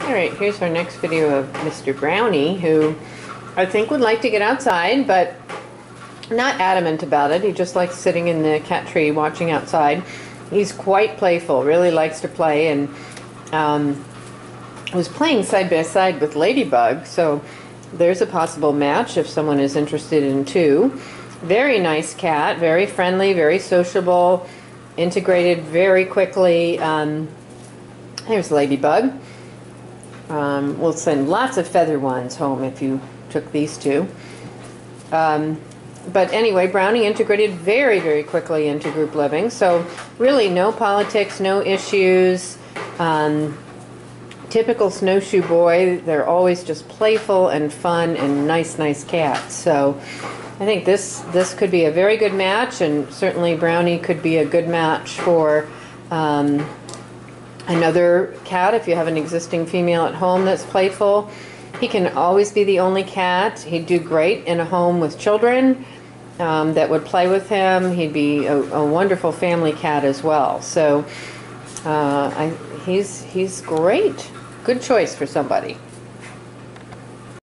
Alright, here's our next video of Mr. Brownie, who I think would like to get outside, but not adamant about it. He just likes sitting in the cat tree watching outside. He's quite playful, really likes to play, and was playing side by side with Ladybug, so there's a possible match if someone is interested in two. Very nice cat, very friendly, very sociable, integrated very quickly. Here's Ladybug. We'll send lots of feather ones home if you took these two. But anyway, Brownie integrated very, very quickly into group living. So really no politics, no issues. Typical snowshoe boy. They're always just playful and fun and nice cats. So I think this could be a very good match, and certainly Brownie could be a good match for another cat if you have an existing female at home that's playful. He can always be the only cat. He'd do great in a home with children that would play with him. He'd be a wonderful family cat as well. So he's great. Good choice for somebody.